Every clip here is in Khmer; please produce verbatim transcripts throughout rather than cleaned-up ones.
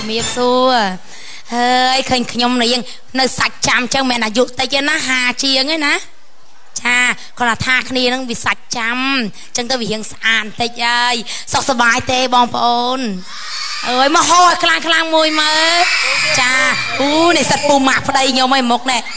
มៀបសួរហើយឃើញខ្ញុំនៅយើងនៅសាច់ចាំចឹងមែនអាយុតិចទេណាហាជាងឯណាចាគាត់ថាគ្នានឹងវាសាច់ចាំចឹងទៅវារៀងស្អាតបន្តិចហើយសុខសប្បាយទេបងប្អូនអើយមកហោឲ្យខ្លាំងខ្លាំងមួយមើលចាអូនេះសិតពូម៉ាក់ប្តីខ្ញុំឯមុខនេះ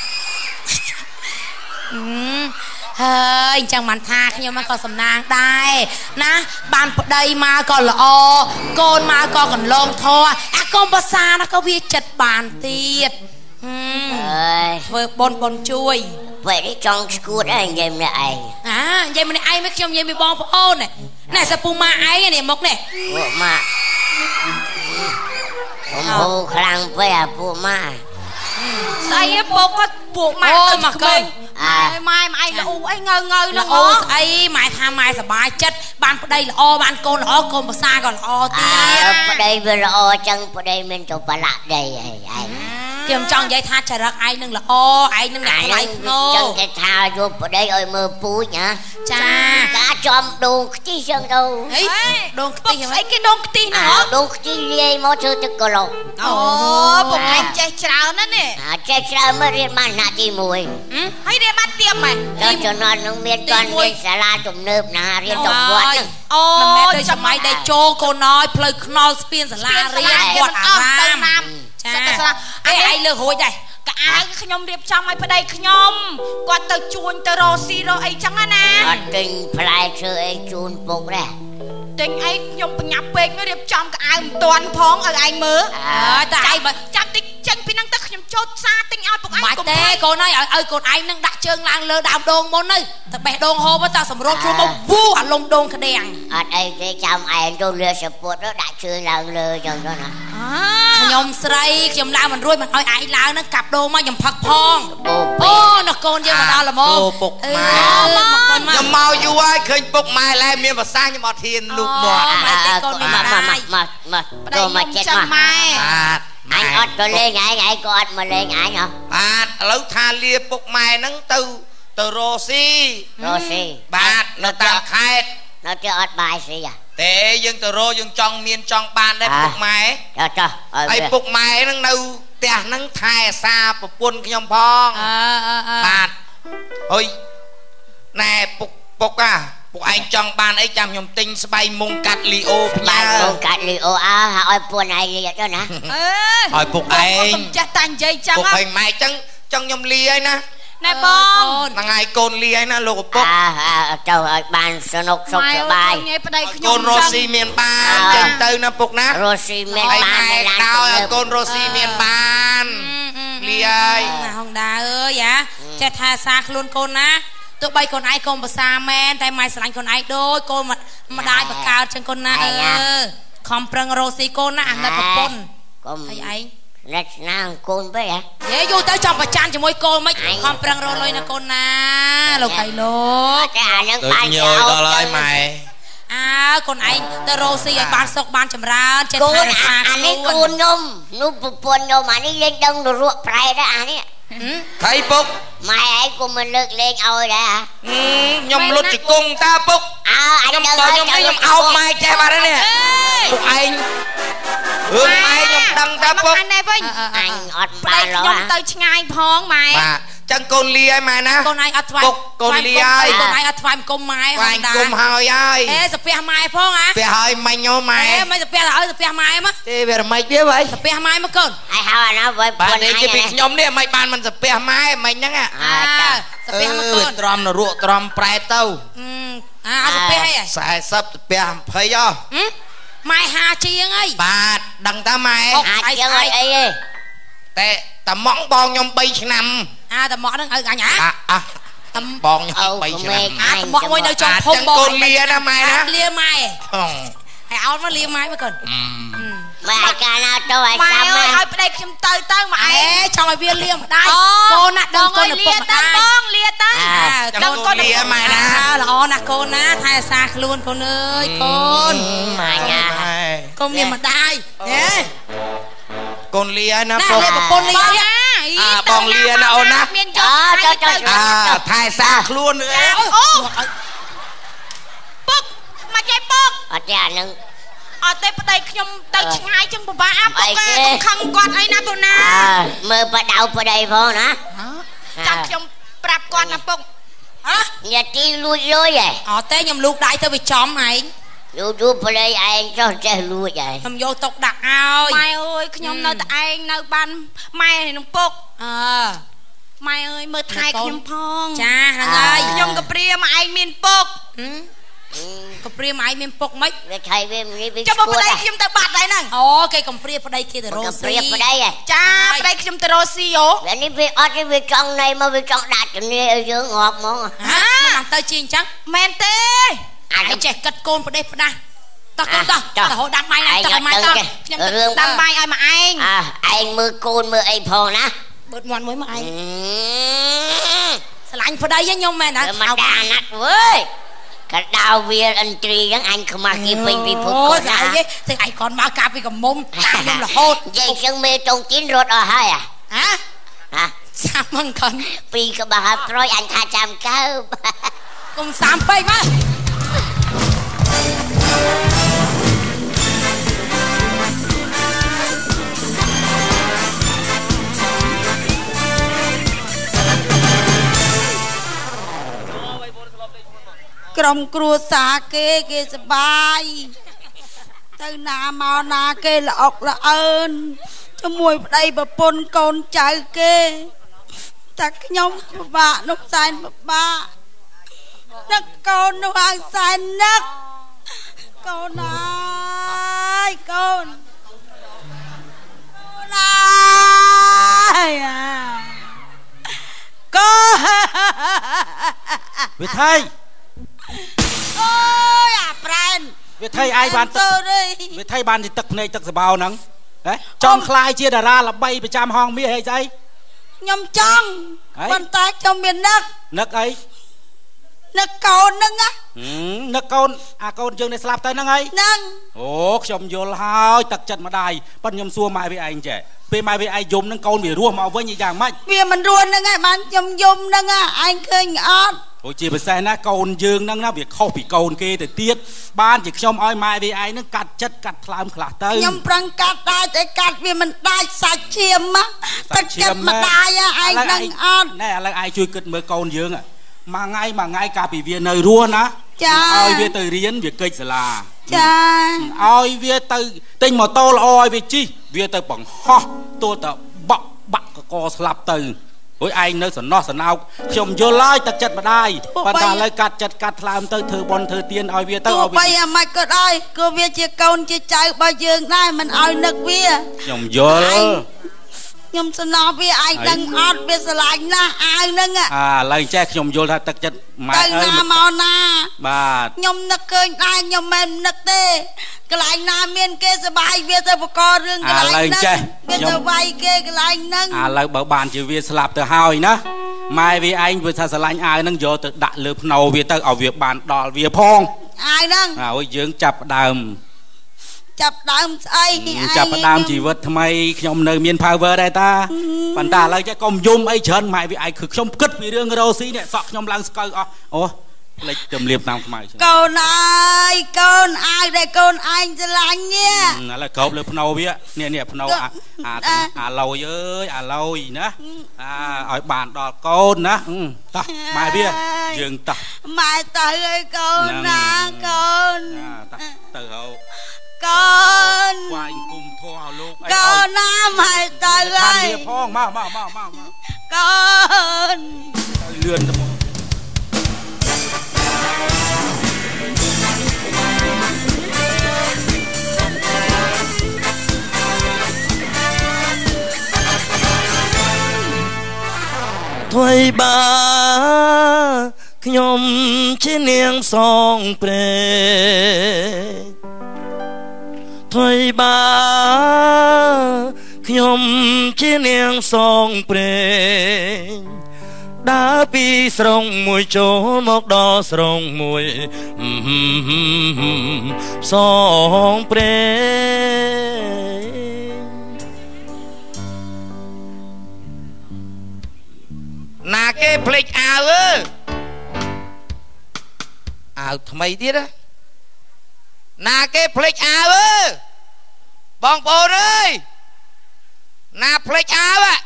ហើយអញ្ចឹងបានថាខ្ញុំក៏សំណាងដែរណាបានប្តីមកក៏ល្អកូនមកក៏កន្លងធေါ်អាកូនភាសាណាក៏វាចិត្តបានទៀតអើយធ្វើបនបនជួយពេលនេះចង់ស្គួតឯងនិយាយម្នាក់ឯងអានិយាយម្នាក់ឯងមិនខ្ញុំនិយាយពីបងប្អូនណែសិពូម៉ាឯងនេះមុខនេះពួកម៉ាខ្ញុំហូរខ្លាំងពេកអាពួកម៉ាស្អីពុកគាត់ពួកម៉ាអូមកកូនអើម៉ែម៉ែល្អអីងើងើល្អស្អីម៉ែថាម៉ែសប្បាយចិត្តបានប្តីល្អបានកូនល្អកូនភាសាក៏ល្អទៀតប្តីវាល្អចឹងប្តីមានទៅប្រឡាក់ដីអីឯងខ្ញុំចង់និយាយថាចរិតឯងនឹងល្អឯងនឹងអ្នកថ្លៃថ្នូរចឹងគេថាយកប្តីឲ្យមើលពូជណាចាការចំដូងខ្ទិះចឹងទៅហីដូងខ្ទិះអីគេដូងខ្ទិះណាដូងខ្ទិះលាយមកធ្វើទឹកកឡុកអូពុកឯងចេះច្រើនណាស់នេះចេះច្រើនមករៀនបានណាទីមួយហើយរៀនបានទៀមហ៎ដល់ចំណន់នឹងមានគាត់មានសាលាទំនើបណារៀនទៅវត្តហ្នឹងអូមិនមែនដូចសម័យដែលចូលកូនណយផ្លូវខ្នល់ស្ពានសាលារៀនវត្តអារាមចាអីឯងលើរួចដែរកៅអៅខ្ញុំរៀបចំឲ្យប្តីខ្ញុំគាត់ទៅជួញទៅរកស៊ីរកអីចឹងណាគាត់ទិញផ្លែឈើអីជូនពុកដែរទិញអីខ្ញុំបញ្ញាប់ពេករៀបចំកៅអៅមិនទាន់ផងឲ្យឯងមើលអើតែឯងបើចាប់តិចចេញពីហ្នឹងទៅខ្ញុំចូលផ្សារទិញឲ្យពុកឯងកុំទេកូនអើយឲ្យកូនឯងនឹងដាក់ជើងឡើងលើដើមដូងមុនទៅតែបេះដូងហូបទៅសម្រួលខ្លួនមកវូអាលំដូងក្តាំងអត់អីទេចាំឯងទៅលឿសពុតដាក់ជើងឡើងលើចឹងទៅណាខ្ញុំស្រីខ្ញុំឡើងមិនរួចមិនឲ្យឯងឡើងនឹងកាប់ដូងមកខ្ញុំផឹកផងអូនោះកូនយើងមកដល់ល្មមអូពុកម៉ែខ្ញុំមកយូរហើយឃើញពុកម៉ែឡែមានភាសាខ្ញុំអត់ហ៊ានលូកមាត់ម៉ែទេកូនមានមកមកមកមកទៅមកចិត្តមកបាទអញអត់ទៅលេងឯងឯងក៏អត់មកលេងឯងហ៎បាទឥឡូវថាលាពុកម៉ែហ្នឹងទៅទៅរស់ស៊ីរស់ស៊ីបាទនៅតាមខេត្តនៅទៅអត់បាយស៊ីទេយើងទៅរស់យើងចង់មានចង់បានដែរពុកម៉ែចាចាហើយពុកម៉ែហ្នឹងនៅផ្ទះហ្នឹងថែអាសាប្រពន្ធខ្ញុំផងអឺអឺបាទអុយណែពុកពុកអាពួកឯងចង់បានអីចាំខ្ញុំទិញស្បៃមុងកាត់លីអូផ្ញើមុងកាត់លីអូអើឲ្យពួនឯងលីទៅណាអើឲ្យពុកឯងចាស់តានិយាយចាំពុកឯងម៉ែចឹងចង់ខ្ញុំលីហើយណាណែបងថ្ងៃហើយកូនលីហើយណាលោកឪពុកអើទៅឲ្យបានសនុកសុខសប្បាយកូនរស់ស៊ីមានបានចឹងទៅណាពុកណារស់ស៊ីមានបានដល់កូនរស់ស៊ីមានបានលីហើយណាហងដាអើយចេះថាសាខ្លួនកូនណាទោះបីកូនឯងកូនភាសាមែនតែម៉ែស្រឡាញ់កូនឯងដូចកូនម្ដាយបកើតចឹងកូនណាអឺខំប្រឹងរស់ស៊ីកូនណាអាណិតប្រពន្ធកុំអីឯងអ្នកណាកូនពេកហ៎យេយូរទៅចង់ប្រច័ណ្ឌជាមួយកូនមិនខំប្រឹងរស់លុយណាកូនណាលោកហើយលោកតែអានឹងបានញយដល់ហើយម៉ែអើកូនឯងទៅរស់ស៊ីឲ្យបានសុខបានចម្រើនចេះថែរក្សាខ្លួនអានេះកូនខ្ញុំនោះប្រពន្ធខ្ញុំអានេះលេងដឹងរក់ប្រែដែរអានេះថៃពុកម៉ែឯងក៏មិនលើកលែងឲ្យដែរខ្ញុំលុតជង្គង់តាពុកអើអញខ្ញុំខ្ញុំខ្ញុំអោបម៉ែចេះបាត់ហើយនេះពុកឯងរឿងម៉ែខ្ញុំដឹងតាពុកអញនេះវិញអញអត់បានឡើយខ្ញុំទៅឆ្ងាយផងម៉ែបាទចឹងកូនលីហើយម៉ែណាកូនឯងអត់ថ្វាយពុកកូនលីហើយកូនឯងអត់ថ្វាយគុំម៉ែថ្វាយគុំហើយហើយអេសាពះម៉ែផងហ៎ពះហើយមិញហ៎ម៉ែអេមិនសាពះឲ្យសាពះម៉ែមកទេវារមិចវាបើសាពះម៉ែមកកូនហើយហៅអាណាបើបាទនេះជាពីខ្ញុំនេះមិនបានមិនសាពះម៉ែមិញហ្នឹងហ៎អើសាពះមកកូនទ្រាំនរកទ្រាំប្រែទៅអឺអាសាពះហី 40សាពះยี่สิบអម៉ែហាជាងអីបាទដឹងតាម៉ែហាជាងអីអីតែតាម៉ងបងខ្ញុំបីឆ្នាំអើតាម៉ងហ្នឹងឲ្យអញហ៎អះតាបងខ្ញុំបីឆ្នាំអាតាម៉ងមួយនៅចុងភូមិបងកូនលាណាម៉ែណាលាម៉ែហើយអោតមកលាម៉ែមកកូនម៉ែកាលណាទៅឲ្យសាំម៉ែឲ្យប្តីខ្ញុំទៅទៅម៉ែអេចង់ឲ្យវាលាម្ដាយកូនណាដឹងកូនឪពុកម្ដាយបងលាទៅដឹងកូនលាម៉ែណាល្អណាស់កូនណាថែអាសាខ្លួនកូនអើយកូនម៉ែញ៉ាកូនមានម្ដាយហេកូនលាណាពុកប្រពន្ធលាអើបងលាណាអូនណាមានយកចុចចុចថែសាខ្លួនអអូពុកមកចៃពុកអត់ទេអានឹងអត់ទេប្តីខ្ញុំទៅឆ្ងាយចឹងពិបាកពុកគេខឹងគាត់អីណាពូណាមើលបដៅប្តីផងណាចាំខ្ញុំប្រាប់គាត់ណាពុកហ៎ញាទីលួចលុយហ៎អត់ទេខ្ញុំលូកដៃទៅវាចំឯងយូរយូរប្តីឯងចោះចេះលួចឯងខ្ញុំយកតុកដាក់ឲ្យម៉ែអើយខ្ញុំនៅតែឯងនៅបានម៉ែនឹងពុកអឺម៉ែអើយមើលថែខ្ញុំផងចាហ្នឹងហើយខ្ញុំក៏ព្រាមឯងមានពុកក៏ព្រាមឯងមានពុកមិនវាថៃវានេះវាចាំប្តីខ្ញុំទៅបាត់ហើយហ្នឹងអូគេកំព្រាប្តីគេទៅរស់ស៊ីប្តីចាប្តីខ្ញុំទៅរស់ស៊ីអូវានេះវាអត់ទេវាចង់ណៃមកវាចង់ដាក់ជំនាញឲ្យយើងងាប់ហ្មងហ៎មិនទៅជាអញ្ចឹងមែនទេឯងចេះគិតកូនប្រទេសផ្ដាស់តោះកូនតោះទៅហូតដាំបាយឲ្យទៅម៉ែតោះខ្ញុំដាំបាយឲ្យមកឯងអើឯងមើលកូនមើលអីផងណាបឺតមាត់មួយមកឯងស្រឡាញ់ប្តីខ្ញុំមែនណាមកដាណាត់វើយកដៅវាអិនត្រីហ្នឹងអញខ្មាស់គេពេញពីពុកគាត់ណាទេតែឯងគាត់មកកាពីកមុំតាមខ្ញុំរហូតនិយាយចឹងមេតងទីនរត់អស់ហើយហ៎ហ៎សាមងគាត់ពីក្បាលប្រយអញថាចាំកើកុំសាមពេកមកក្រុមគ្រួសារគេគេសបាយទៅណាមកណាគេល្អុកល្អើនជាមួយប្តីប្រពន្ធកូនចៅគេតែខ្ញុំពិបាកនោះសែនពិបាកនឹកកូននោះឲ្យសែននឹកកូនអើយកូនកូនអើយកូនវិថីអូយអាប្រែនវាថៃឯងបានទឹកវាថៃបានទឹកភ្នែកទឹកសបោហ្នឹងហ៎ចង់ខ្លាយជាតារាល្បីប្រចាំហងមាសអីស្អីខ្ញុំចង់ប៉ុន្តែខ្ញុំមាននឹកនឹកអីនឹកកូនហ្នឹងណានឹកកូនអាកូនយើងនេះស្លាប់ទៅហ្នឹងអីហ្នឹងអូខ្ញុំយល់ហើយទឹកចិត្តម្ដាយប៉ុន្តែខ្ញុំសួរម៉ែវាឯងចេះពេលម៉ែវាឯងយំហ្នឹងកូនវារស់មកវិញយ៉ាងម៉េចវាមិនរស់ហ្នឹងឯងបានខ្ញុំយំហ្នឹងឯងឃើញអត់អូជាពិសេសណាកូនយើងហ្នឹងណាវាខុសពីកូនគេទៅទៀតបានជាខ្ញុំឲ្យម៉ែវាឯងហ្នឹងកាត់ចិត្តកាត់ថ្លើមខ្លះទៅខ្ញុំប្រឹងកាត់ដែរតែកាត់វាមិនដាច់សាច់ឈាមទឹកចិត្តម្ដាយឯងហ្នឹងអត់ណែឥឡូវឯងជួយគិតមើលកូនយើងមួយថ្ងៃមួយថ្ងៃកាលពីវានៅរស់ណាចាឲ្យវាទៅរៀនវាកិច្ចសាលាចាឲ្យវាទៅទិញម៉ូតូល្អឲ្យវាជិះវាទៅបង្ហោះទោះតែបក់បាក់កកស្លាប់ទៅអូយឯងនៅសំណោះសំណោកខ្ញុំយល់ហើយទឹកចិត្តម្ដាយប៉ុន្តែឥឡូវកាត់ចិត្តកាត់ថ្លើមទៅធ្វើបន់ធ្វើទៀនឲ្យវាទៅឲ្យវាបីអាម៉េចក៏ដោយក៏វាជាកូនជាចៅរបស់យើងដែរមិនឲ្យនឹកវាខ្ញុំយល់ខ្ញុំសំណោះវាឯងដឹងអត់វាស្រឡាញ់ណាស់អាវហ្នឹងអាឥឡូវចេះខ្ញុំយល់ថាទឹកចិត្តម៉ែអើយទៅណាមកណាបាទខ្ញុំនឹកឃើញដែរខ្ញុំមិននឹកទេកន្លែងណាមានគេសបាយវាទៅបករឿងកន្លែងហ្នឹងវាទៅវាយគេកន្លែងហ្នឹងឥឡូវបើបានជាវាស្លាប់ទៅហើយណាម៉ែវាឯងវាថាស្រឡាញ់អាវហ្នឹងយកទៅដាក់លើភ្នោវាទៅឲ្យវាបានដល់វាផងអាវហ្នឹងហើយយើងចាប់ដើមចាប់ដើមស្អីចាប់ដើមជីវិតថ្មីខ្ញុំនៅមាន power ដែរតាប៉ុន្តែឥឡូវចេះកុំយំអីច្រើនម៉ែវាឯងគឺខ្ញុំគិតពីរឿងរ៉ូស៊ីនេះសក់ខ្ញុំឡើងស្កើអស់អូផ្លេចទំលៀបតាមខ្មៅកូនអើយកូនអាវដែលកូនឯងស្រឡាញ់នេះឥឡូវក្របលើភ្នោវានេះនេះភ្នោអាអាឡយអើយអាឡយណាអាឲ្យបានដល់កូនណាតោះម៉ែវាយើងតោះម៉ែទៅឲ្យកូនណាកូនទៅហៅកូនស្វែងគុំធោះឲ្យលោកកូនណាម៉ែទៅហើយផងមកមកមកមកកូនទៅលឿនទៅមកថ្វីបាខ្ញុំជានាងសងព្រេថ្វីបាខ្ញុំជានាងសងព្រេដើរពីស្រុងមួយចូលមកដល់ស្រុងមួយសងព្រេណាគេភ្លេចអាវអើអាវថ្មីទៀត na cái plek áo ơ bong bồn ơi na plek áo ạ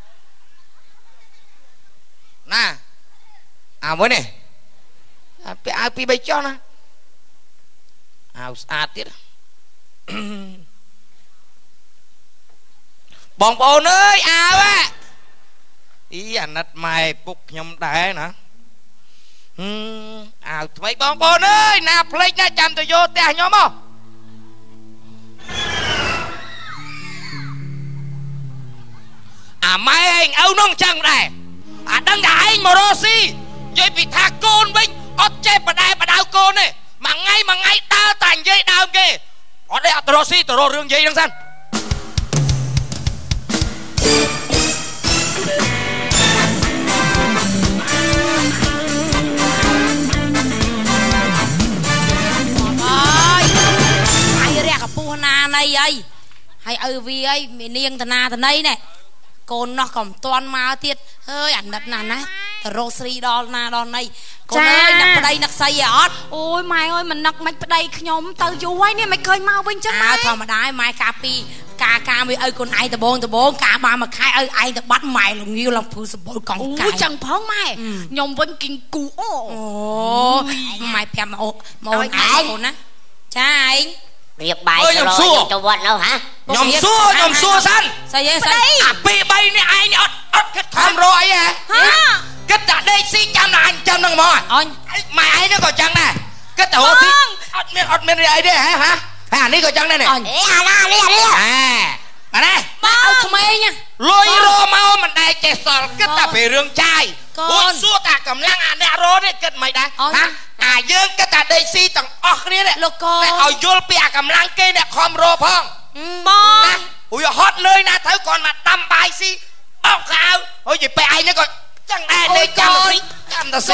na áo mới này áo pi bay cho nè áo sát tiết bong bồn ơi áo ạ ý anh nát mày bục nhom đẻ nè áo mấy bong bồn ơi na plek na chăm tôi vô tè nhóm không à mai anh áo nông chẳng này à đang đại anh mà rosi dây bị thạc côn vinh ớt chê bà đai bà đau côn này mà ngay mà ngay đau tành dây đau kê ở đây ớt rosi tờ rô rương dây đang sân ơi ai ra gặp pu na này ấy hay ở vì ấy mình niêng tờ na tờ này này con nó còn toàn mau tiết ơi ảnh đặt nè nè rosary đo na đo này con ơi nặc đây nặc say ọt ôi mai ơi mình nặc mày đây nhóm tao vô ấy nè mày khơi mau bên chân à thôi mà đái mai cà pi cà cà mày ơi con ai tờ bốn tờ bốn cả ba mà khai ơi ai tờ bắt mày lòng yêu lòng phụ sự bồi còn ôi chẳng phóng mày nhóm vẫn kinh cú ồ mày phèm mà ôn ai con á trai việc bài rồi cho vợ đâu hả nhom xua nhom xua săn sao vậy sao à pi bay này ai này ớt ớt cái tham rồi à cái tạ đây xí chăm là anh chăm năng mò mày ấy nó còn chăng nè cái tổ xí ớt miên ớt miên ấy đây hả hả hả ní còn chăng đây này à na đi đi à mà đây ba không ai nha lôi rô mau mình đây chạy sọt cái tạ về rương trai ôi xua tạ cầm lăng à nè rô đấy cái mày đây hả à dương cái tạ đây xí tầng ớt này đấy này ở vô bia cầm lăng kia nè khom rô phong bông ui hot nơi na thấy con mà đâm bài xí bóc khao ôi gì pe ai nó còn chẳng này đây chăm xí chăm ta xí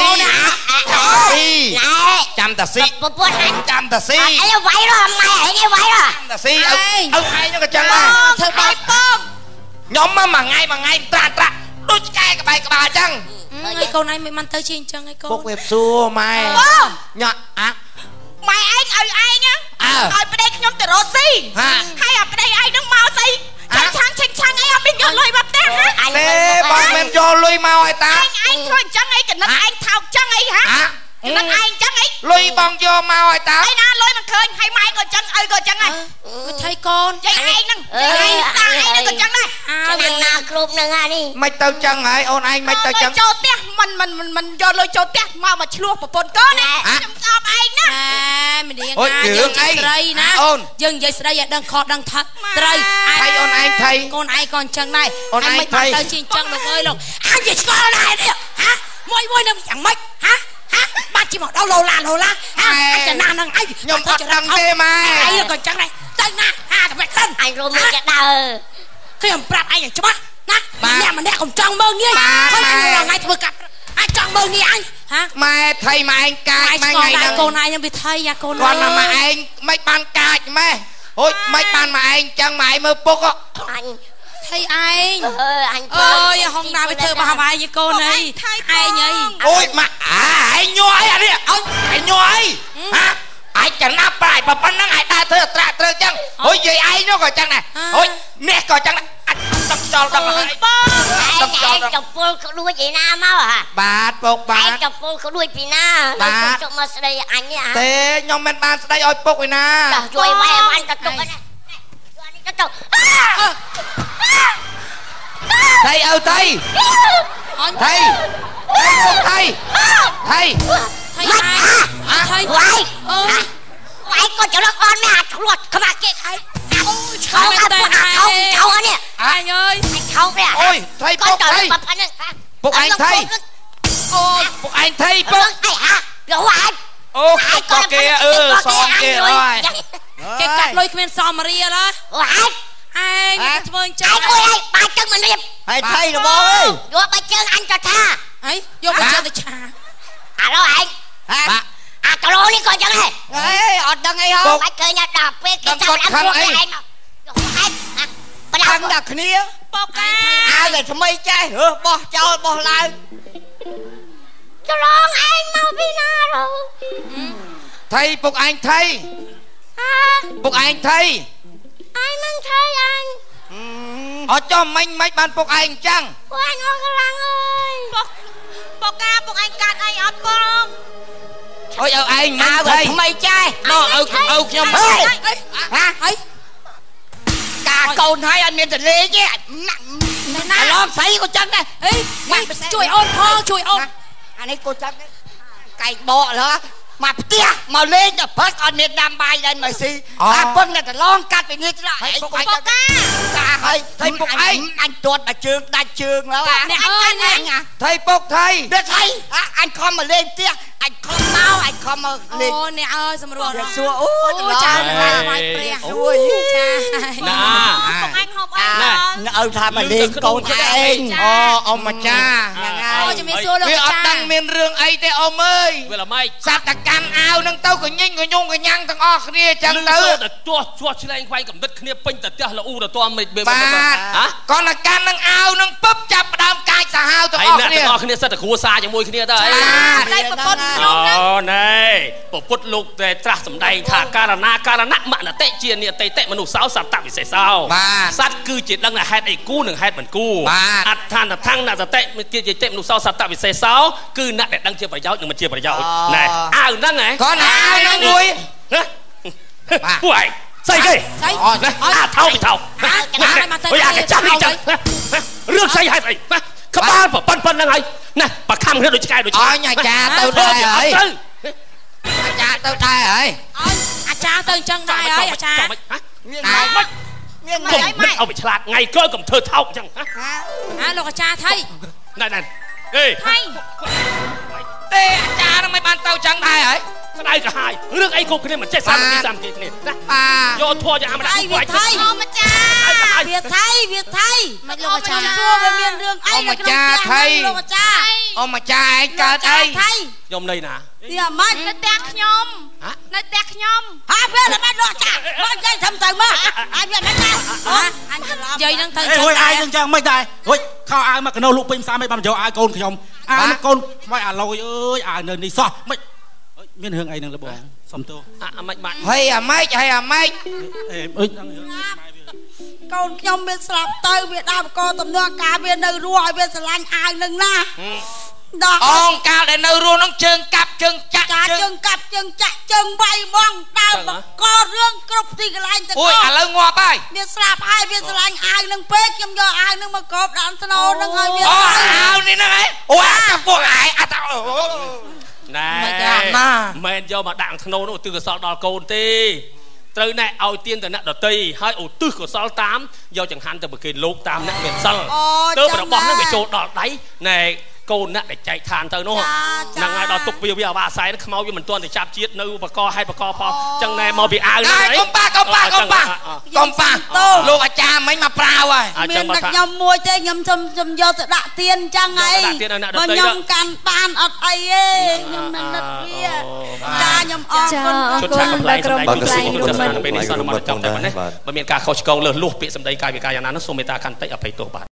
chăm ta xí chăm ta xí ấy nó vậy đó mày ấy như vậy đó chăm ta xí ông ai nó còn chẳng này thôi bài bông nhóm mà mà ngay mà ngay tra tra đôi cái cái bài cái bà chăng cái câu này mày mang tới trên chân cái câu bốc web xua mày nhọ à mày anh ở ai nhá ở bên đây nhóm từ rosi hay ở bên đây ai đứng mau gì chăng chăng chăng chăng ấy em bên vô lôi bắp tép hả thế bọn em cho lôi mau ai ta anh anh thôi chăng ấy cái nó anh thao chăng ấy hả cái nó anh chăng ấy lôi bọn vô mau ai ta ai na lôi mà khơi hay mai còn chăng ơi còn chăng này thấy con vậy ai nâng ai ta ai nó còn chăng này cho mình na group nâng ai đi mày tao chăng hả ôn anh mày tao chăng cho tép mình mình mình mình vô lôi cho tép mau mà chluộc một con có nè chấm tao anh nè à mình đi ngay dừng dây sợi nè dừng dây sợi đang kho đang thật sợi thay ôn anh thay con ai còn chân này ôn anh thay tao trên chân được ơi luôn anh gì con này đi hả môi môi nó chẳng mấy hả hả ba chỉ một đâu lô la lô la hả chẳng nào năng ai nhom thật đằng tê mà ai là còn chân này chân na ha thằng mẹ thân anh rồi mới chặt đau cái ông prap ai cho bác nè nhà mình đẻ còn tròn mơ nghe thôi anh là ngay vừa cặp ai tròn mơ nghe anh hả mày thầy mà anh cài mày ngày nào cô này nhưng bị thầy ya cô này còn mà mà anh mấy ban cài mày ôi mấy ban mà anh chẳng mày mơ bốc á anh thầy anh ơi anh ơi hôm nào bị thơ bà bài với cô này ai nhỉ ôi mà à anh nhoi à đi anh nhoi hả ai chẳng nắp bài mà bắn nó ai ta thơ tra thơ chăng ôi gì ai nó gọi chăng này ôi nè gọi chăng này anh tập cho tập là anh anh chụp phô đuôi chị na máu à bát bốc bát anh chụp phô đuôi chị na bát chụp mà đây anh ấy à thế nhóm men ban đây ôi bốc rồi na rồi vai anh chụp chụp anh chụp thầy ơi thầy thầy thầy thầy thầy ai thầy quay quay con cháu nó con mẹ hạt ruột các bạn kia thầy không không không cháu anh nè anh ơi anh không nè ôi thầy bốc thầy bốc anh thầy ôi bốc anh thầy bốc thầy hả rồi anh ô có kia ừ son kia rồi cái cắt lôi bên son Maria đó anh anh vâng chân anh ơi anh ba chân mình đi thầy thầy rồi bố ơi vô ba chân anh cho tha ấy vô ba chân để trà alo anh à tao lô đi coi chân này ê ọt đằng ấy không phải cười nhà đạp cái cái tao làm ruột với anh anh bắt đầu đằng đặt nia bọc ai về thằng mây trai hả bỏ cho bỏ lại cho lon anh mau đi na rồi thầy bốc anh thầy ពុកឯងថៃអញនឹងថៃអញអត់ចំមិញមិនបានពុកឯងអញ្ចឹងពួកអញអស់កម្លាំងអើយពុកពុកកាពុកឯងកាត់អីអត់បងអើយឲ្យឯងមិនថៃថ្មីចេះមកឪឪខ្ញុំហេហាហីកាកូនហើយអត់មានតលេងទេណាឡងស្អីក៏ចឹងដែរអីជួយអូនផងជួយអូនអានេះក៏ចឹងកែកបកលើមកផ្ទះមកលេងទៅព្រឹកអត់មានដាំបាយដែរមកស៊ីអាពឹងតែឡងកាត់ពីនេះឆ្លាក់ឯងពុកឯងកាហើយថៃពុកឯងអញទាត់តែជើងដាច់ជើងแล้วអ្នកអើយណាថៃពុកថៃនេះថៃអញខំមកលេងផ្ទះអញខំមកអញខំមកលេងអូអ្នកអើយសម្រួលសួរអូចាណាបាយព្រះសួរចាណាពុកឯងហូបអីនៅថាមកលេងកូនឯងអូអ៊ំម្ចាស់ហ្នឹងហើយអូជំរាបសួរលោកវាអត់ដឹងមានរឿងអីទេអ៊ំអើយវាល្មិចសត្វតកម្មអាវនឹងទៅកញិញកញងកញាំងទាំងអស់គ្នាចឹងទៅទៅទាស់ទាស់ឆ្លែងខ្វែងកំណត់គ្នាពេញតែផ្ទះលូទៅតាមមិនបាទកនកម្មនឹងអាវនឹងពឹបចាប់ផ្ដើមកាចសាហាវទាំងអស់គ្នាទាំងអស់គ្នាសិតតែគ្រួសារជាមួយគ្នាទៅអីដៃប្រពន្ធខ្ញុំហ្នឹងអូណែពពុទ្ធលោកតែត្រាស់សម្ដែងថាការណាការណៈមនតិជានិតិតិមនុស្សោសត្វវិសេសោសត្វគឺជាដឹងហេតុអីគូនិងហេតុមិនគូអត្ថានថੰណសតិជាតិមនុស្សោសត្វវិសេសោគឺអ្នកដែលដឹងជាប្រយោជន៍និងមិនជាប្រយោជន៍ណែអាវហ្នឹងហ៎កនអាវហ្នឹងមួយណាពួកឯងស្អីគេអូណាអាថោពីថោអូយអាកចាប់នេះចឹងរឿងស្អីហេតុអីក្បាលប៉ុណ្ប៉ុណ្្នឹងហើយណាប្រខំគ្នាដូចឆ្កែដូចឆ្កែអញអាចារ្យទៅដែរហើយអាចារ្យទៅដែរហើយអញអាចារ្យទៅអញ្ចឹងដែរហើយអាចារ្យមានម៉េចមានម៉េចមិនឲ្យវាឆ្លាតថ្ងៃក្រោយកុំធ្វើថោកអញ្ចឹងហាលោកអាចារ្យថៃណែណែអេថៃទេអាចារ្យនឹងមិនបានទៅអញ្ចឹងដែរហើយស្ដាយកាហាយរឿងអីគ្រប់គ្នាមិនចេះសាមគ្គីសាមគ្គីគ្នាណាយកធัวយ៉ាងអាមដាក់វាថៃអូម្ចាស់វាថៃវាថៃមិនលោកអាចារ្យសួរវាមានរឿងអីនៅក្នុងផ្ទះលោកអាចារ្យអូម្ចាស់ឯងកើតអីខ្ញុំនៅណាវាមិននៅផ្ទះខ្ញុំនៅផ្ទះខ្ញុំហើយវាមិនលោកអាចារ្យមកនិយាយធ្វើទៅមកហើយវាមិនដែរអញច្រឡំនិយាយនឹងទៅចឹងហួយអាយនឹងចឹងមិនដែរហួយខោអាវមកកណោលោកពេញផ្សារមិនបានយកអាវកូនខ្ញុំអាវកូនខ្វាយអាឡយអើយអាវនៅនេះសោះមិនមានរឿងអីនឹងលបងសុំទោសអាម៉េចបាត់ហើយអាម៉េចហើយអាម៉េចអេអើយដឹងរឿងកូនខ្ញុំវាស្លាប់ទៅវាដើរកតំណការវានៅរស់ឲ្យវាស្រឡាញ់អាវនឹងណាដល់អងកាលដែលនៅរស់នឹងជើងកាប់ជើងចាក់ជើងកាប់ជើងចាក់ជើងវាយបងដើរបករឿងគ្រប់ទីកន្លែងទាំងអូយឥឡូវងាប់ហើយវាស្លាប់ហើយវាស្រឡាញ់អាវនឹងពេកខ្ញុំយកអាវនឹងមកកោបដាក់ស្នូនឹងឲ្យវាអូអាវនេះហ្នឹងឯងអូអាកាពួកឯងអាតាណែមិនយកមកដាក់ក្នុងនោះទិសកុសលដល់កូនទេត្រូវណែឲ្យទៀនទៅអ្នកដតីហើយឧទ្ទិសកុសលតាមយកចង្ហាន់ទៅប្រគេនលោកតាមអ្នកមានសិលទៅរបស់ហ្នឹងវាចូលដល់ដៃណែកូនអ្នកដែលចែកឋានទៅនោះហ្នឹងហើយដល់ទុកវាវាអាវ៉ាអាស័យខ្មៅវាមិនទាន់ទៅចាប់ជាតិនៅបកហេតុបកផលចឹងណែមកពីអាវហ្នឹងហើយកុំប៉ាកុំប៉ាកុំប៉ាកុំប៉ាលោកអាចារ្យមិញមកប្រាវហើយមានតែខ្ញុំមួយទេខ្ញុំសុំសុំយកទៅដាក់ទៀនចឹងហើយបើខ្ញុំកាន់បានអត់អីទេខ្ញុំមិននឹកវាចាខ្ញុំអរគុណជុតឆាកកំ pl ែងសម្ដែងពីសុខភាពសាស្ត្រពេលនេះសន្មតចង់តែប៉ុណ្ណេះបើមានការខុសឆ្គងលើសលួសពាក្យសម្ដីកាយវិការយ៉ាងណានោះសូមមេត្តាខន្តិអភ័យទោសបាទ